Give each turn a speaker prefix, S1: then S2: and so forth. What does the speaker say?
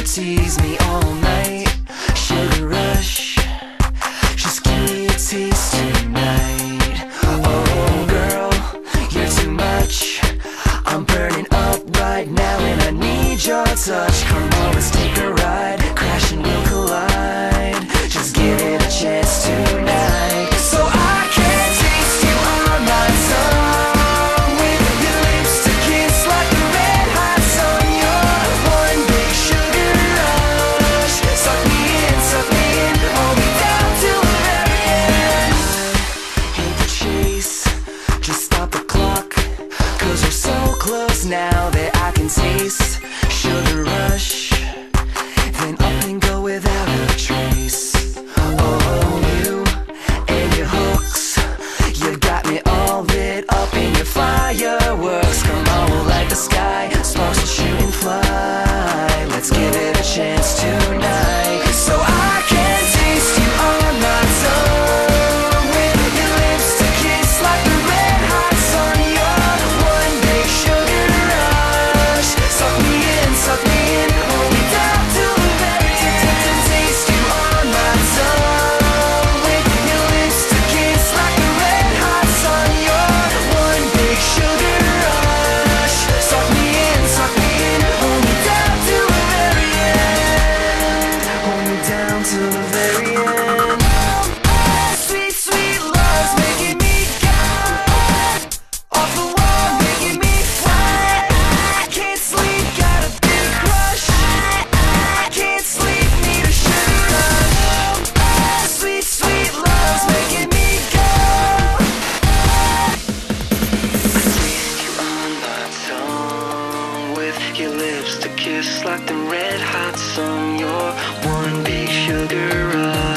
S1: tease me all night. Sugar rush, just give me a taste tonight. Oh girl, you're too much. I'm burning up right now and I need your touch. Come on, let's take a ride. Crash and we'll collide. Just give it a chance tonight. So I can taste you on my tongue, with your lips to kiss like the red hot sun. You're one big sugar rush. Suck me in, hold me down till the very end. Hate the chase, just stop the clock, 'cause we're so close now that I can taste sugar rush. Then up and go without a trace. Oh, you and your hooks, you got me all lit up in your fireworks. Come on, we'll light the sky, sparks will shoot and fly. Let's give it a chance tonight. So I can taste you on my tongue, with your lips to kiss like the red hot sun. You're one big sugar rush. Suck me in, hold me down till the very end. Taste you on my tongue, with your lips to kiss like the red hot sun. You're one big sugar rush. Suck me in, hold me down till the very end. Hold me down till the very end. Sweet, sweet love's making me go off the wall, making me fly. I can't sleep, got a big crush. I can't sleep, need a sugar rush. Sweet, sweet love's making me go. I taste you on my tongue, with your lips to kiss like the red hot sun. You're one big sugar rush.